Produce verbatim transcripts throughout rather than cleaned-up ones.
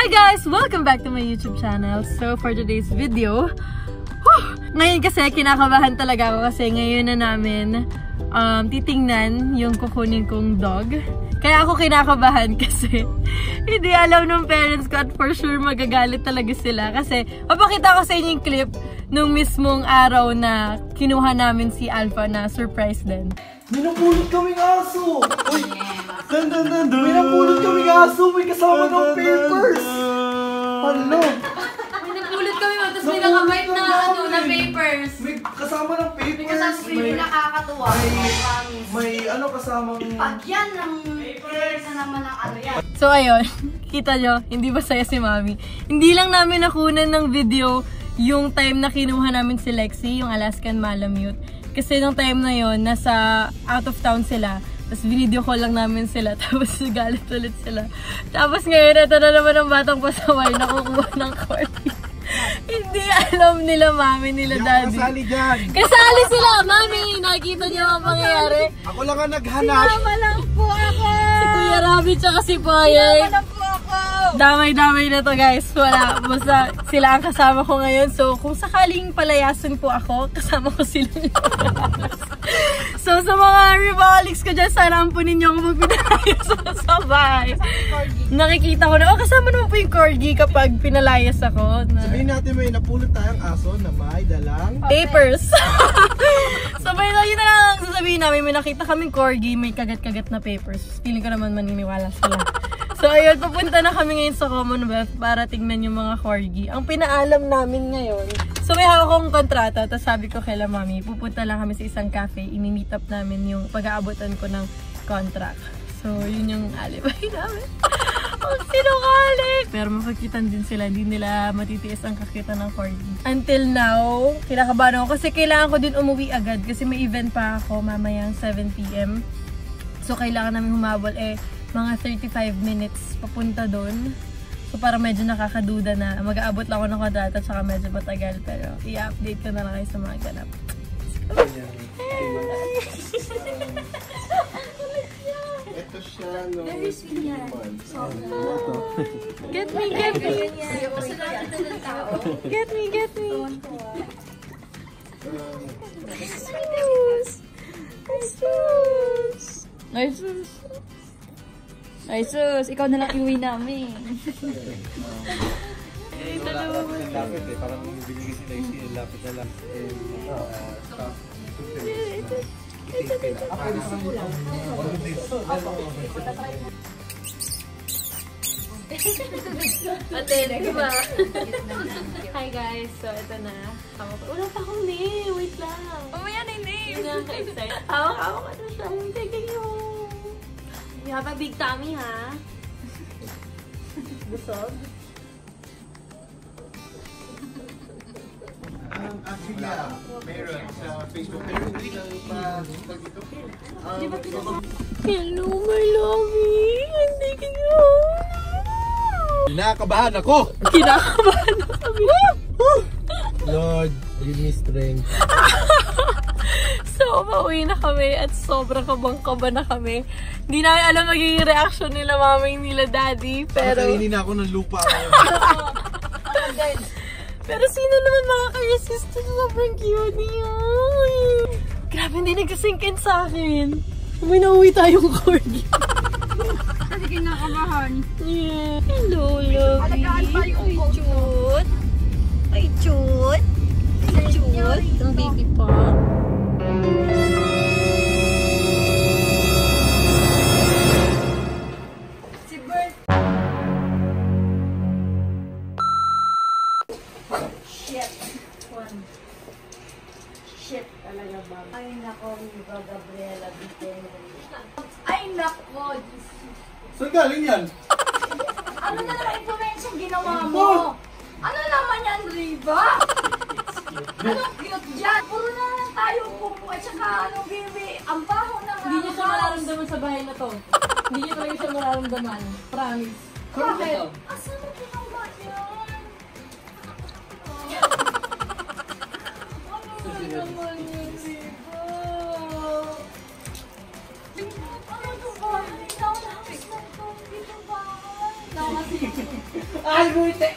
Hi guys! Welcome back to my YouTube channel. So for today's video, whew, ngayon kasi kinakabahan talaga ako kasi ngayon na namin um, titingnan yung kukunin kong dog. Kaya ako kinakabahan kasi hindi alam ng parents ko at for sure magagalit talaga sila. Kasi papakita ko sa inyo yung clip nung mismong araw na kinuha namin si Alpha na surprise din. May napulot kaming aso! Uy! Dan, dan, dan, dan. May napulot kaming aso! May kasama ng papers! Ano? May napulot kami mo, tapos may nakabite na ano, na papers. May kasama ng papers! May kasama may nakakatuwa. May, may ano kasamang... Pag yan ng papers na naman ang ano yan. So ayun, kita nyo, hindi ba saya si Mami? Hindi lang namin nakunan ng video yung time na kinuha namin si Lexi, yung Alaskan Malamute. Kasi nung time na yon nasa out of town sila. Tapos video call lang namin sila. Tapos galit ulit sila. Tapos ngayon, ito na naman ang batang pasaway na kukuha ng corgi. Hindi alam nila mami, nila daddy. Kasali dyan! Kasali sila, mami! Nakikita niyo ang pangyayari. Ako lang ang naghanap! Sinama lang po ako! Si Kuya Rabbit tsaka si Payay. Sinama lang po ako! Damay-damay na to guys. Wala. Basta sila ang kasama ko ngayon. So kung sakaling palayasin po ako, kasama ko sila. So sa mga rivalics ko dyan, sana ampunin niyo ako pag pinalayas ako sa bahay. Nakikita ko na, oh kasama naman po yung corgi kapag pinalayas ako. Na... Sabihin natin may napulot tayong aso na may dalang... papers. Sabay na yun na lang sasabihin namin, may nakita kaming corgi, may kagat-kagat na papers. Feeling ko naman maniniwala sila. So ayun, papunta na kami ngayon sa Commonwealth para tignan yung mga corgi. Ang pinaalam namin ngayon, so may hawak akong kontrata, tapos sabi ko kay la mami, pupunta lang kami sa isang cafe, ini-meet up namin yung pag-aabutan ko ng contract. So yun yung alibay namin. Ang sinungaling! Pero mapakitan din sila, hindi nila matitiis ang kakita ng corgi. Until now, kinakabahan ako kasi kailangan ko din umuwi agad kasi may event pa ako mamayang seven p m So kailangan namin humabol eh mga thirty-five minutes papunta doon. So para medyo nakakaduda na mag-aabot lang ako ng kontrata at saka medyo matagal. Pero i-update ko na lang kayo sa mga ganap. Ito siya no... Get me, get me! Get me, get me! Nice! Nice! Ay sus, ikaw na lang iuwi namin. Ay, dalawa mo. Lapit eh, parang binigay si Lexi, lapit na lang. Ate, diba? Hi guys, so ito na. Wala pa akong name, wait lang. Mamaya na yung name. Hindi ako excited. Hawak-hawak ano siya, taking you. You have a big tummy, ha? Busog? Um, actually, yeah, meron sa Facebook. Pero hindi lang pa dito. Hello, my lovey! I'm taking you home! Kinakabahan ako! Kinakabahan na kami! Lord, give me strength. So, pauwi na kami at sobrang kabang-kaba na kami. Hindi namin alam magiging reaction nila mami, nila daddy, pero... Kainin na ako ng lupa. Pero sino naman makaka-resist to sobrang cute niya? Grabe, hindi nag-sink-in sa akin. May nauwi tayong corgi. Kasi kinakabahan. Yeah. Hello, lovey. Alagaan pa yung Ay, cute. Ay, cute. Ay, cute. Ang baby pa. Si Bert. Shit. One. Shit talaga ba? Ay nako, Viva Gabriela Vitero. Ay nako, Jesus. Saan galing yan? Ano na naman information ginawa mo? Ano naman yan, Riva? Anong cute dyan? Puro na lang tayo pupo at saka anong baby. Ang baho na nga. Hindi niya siya mararamdaman sa bahay na to. Hindi niya talaga siya mararamdaman. Promise. Bakit? Asan mo ginawa yan? Ano naman yun, Riva? Ano ito ba? Ikaw na ang gusto ko. Dito ba? Ay, buti!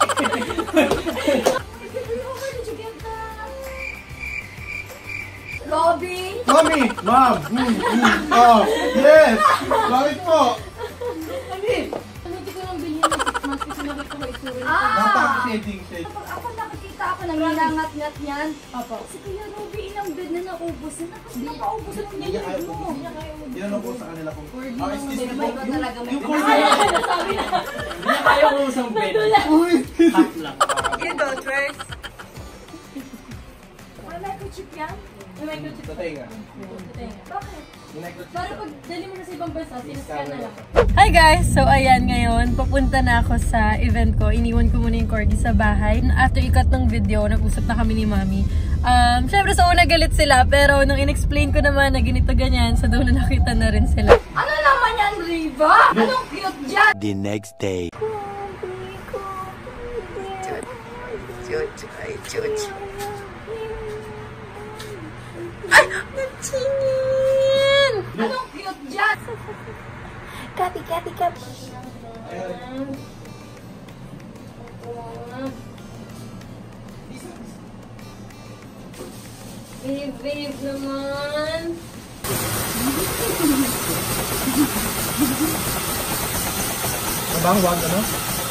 Robby! Mami! Ma'am! Mm, mm, oh, yes! Bakit po? Hindi ko lang bilhin ng six months kasi nakita ko itsura. Ah! Napaka-shading shade. Kapag ako nakikita ako nang hinangat-ngat yan. Opo. Si Kuya Robby, ilang bed na naubos na. Tapos napaubos na Hindi niya kaya mo. po. Tinanong ko sa kanila kung, ah, excuse me May po, iba yung, talaga may yung iba. corgi. Hindi na kaya ko isang bed. Uy! Half lang. You go first. May microchip yan? May microchip. Tatay nga. Bakit? Para pag dali mo na sa ibang bansa, sinascan na lang. Hi guys! So ayan ngayon, papunta na ako sa event ko. Iniwan ko muna yung corgi sa bahay. After ikat ng video, nag-usap na kami ni Mami. Um, Siyempre sa una galit sila, pero nung in-explain ko naman na ganito ganyan, sa dulo nakita na rin sila. Ano naman yan, Riva? Anong cute dyan? The next day. Ay! Natingin! Anong cute dyan? Kapi, kapi, kapi. Babe, babe naman. Abang, wag, ano?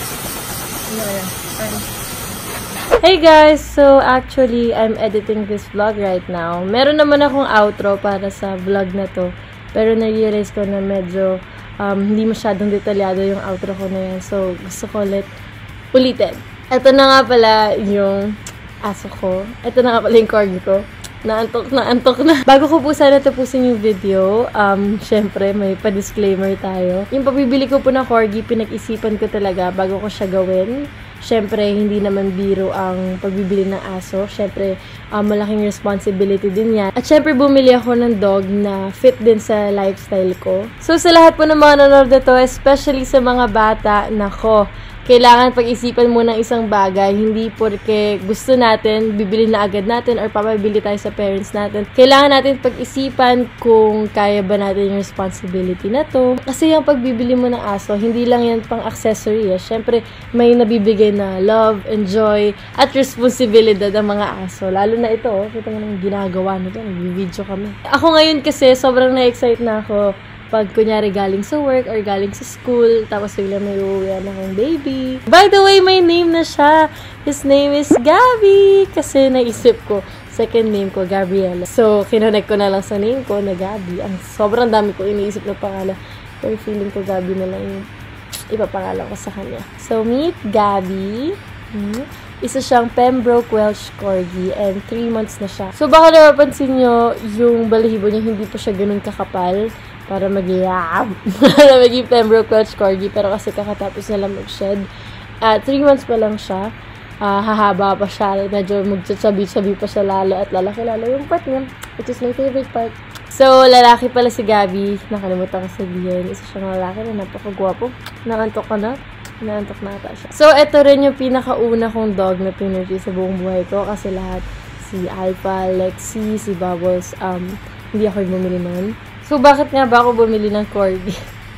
Hey guys! So actually, I'm editing this vlog right now. Meron naman akong outro para sa vlog na to. Pero na-realize ko na medyo um, hindi masyadong detalyado yung outro ko na yan. So gusto ko ulit ulitin. Ito na nga pala yung aso ko. Ito na nga pala yung corgi ko. Naantok na, antok na. Bago ko po sana tapusin yung video, um, syempre, may pa-disclaimer tayo. Yung pabibili ko po na corgi, pinag-isipan ko talaga bago ko siya gawin. Syempre, hindi naman biro ang pagbibili ng aso. Syempre, um, malaking responsibility din yan. At syempre, bumili ako ng dog na fit din sa lifestyle ko. So, sa lahat po ng mga nanonood na to, especially sa mga bata, nako, kailangan pag-isipan mo ng isang bagay, hindi porque gusto natin, bibili na agad natin or papabili tayo sa parents natin. Kailangan natin pag-isipan kung kaya ba natin yung responsibility na to. Kasi yung pagbibili mo ng aso, hindi lang yan pang accessory. Eh. Siyempre, may nabibigay na love, enjoy, at responsibilidad ang mga aso. Lalo na ito, oh, kita mo nang ginagawa nito, nag-video kami. Ako ngayon kasi, sobrang na-excite na ako pag kunyari galing sa work or galing sa school, tapos bigla may uuwian akong baby. By the way, may name na siya. His name is Gabby. Kasi naisip ko, second name ko, Gabriela. So, kinonect ko na lang sa name ko na Gabby. Ang sobrang dami ko iniisip na pangalan. Pero feeling ko Gabby na lang yung ipapangalan ko sa kanya. So, meet Gabby. Hmm. Isa siyang Pembroke Welsh Corgi and three months na siya. So, baka napapansin nyo, yung balahibo niya hindi pa siya ganun kakapal para mag-yab. Para maging Pembroke Welsh Corgi. Pero kasi kakatapos na lang mag-shed. Uh, three months pa lang siya. Uh, hahaba pa siya. Medyo magtsatsabi-tsabi pa siya lalo at lalaki-lalo yung part niya. Which is my favorite part. So, lalaki pala si Gabby. Nakalimutan ko sabihin. Isa siyang lalaki na napakagwapo. Naantok ka na. Naantok na ata siya. So, ito rin yung pinakauna kong dog na pinurchase sa buong buhay ko. Kasi lahat, si Alpha, Lexi, si Bubbles, um, hindi ako yung bumili nun. So, bakit nga ba ako bumili ng corgi?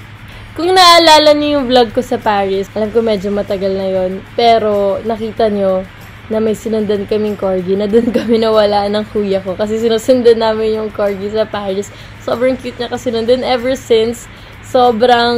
Kung naalala niyo yung vlog ko sa Paris, alam ko medyo matagal na yon, pero nakita nyo na may sinundan kaming corgi, na doon kami nawala ng kuya ko. Kasi sinusundan namin yung corgi sa Paris. Sobrang cute niya kasi nandun. Ever since, sobrang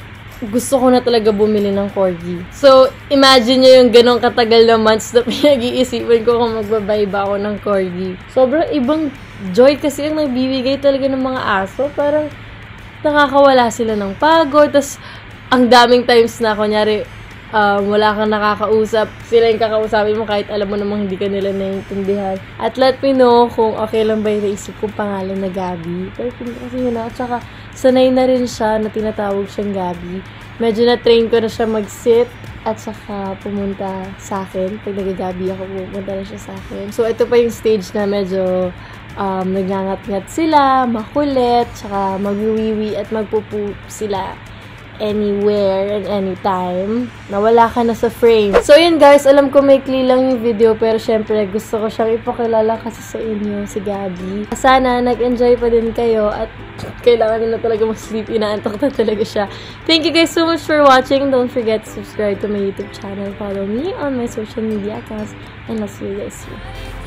gusto ko na talaga bumili ng corgi. So, imagine nyo yung ganong katagal na months na pinag-iisipan ko kung magbabuy ba ako ng corgi. Sobrang ibang joy kasi yung nagbibigay talaga ng mga aso. Parang nakakawala sila ng pagod. Tapos, ang daming times na, kunyari, um, wala kang nakakausap. Sila yung kakausapin mo kahit alam mo namang hindi ka nila naiintindihan. At let me know kung okay lang ba yung naisip kong pangalan na Gabby. Pero hindi kasi yun na. At saka, sanay na rin siya na tinatawag siyang Gabby. Medyo na-train ko na siya mag-sit at saka pumunta sa akin. Pag nag-Gabby ako, pumunta na siya sa akin. So, ito pa yung stage na medyo um, nagngangat-ngat sila, makulit, saka magwiwiwi at magpupu sila. anywhere and anytime. Nawala ka na sa frame. So, yun guys. Alam ko maikli lang yung video, pero syempre, gusto ko siyang ipakilala kasi sa inyo, si Gabby. Sana, nag-enjoy pa din kayo at kailangan nila talaga mag-sleep. Inaantok na talaga siya. Thank you guys so much for watching. Don't forget to subscribe to my YouTube channel. Follow me on my social media accounts. And I'll see you guys soon.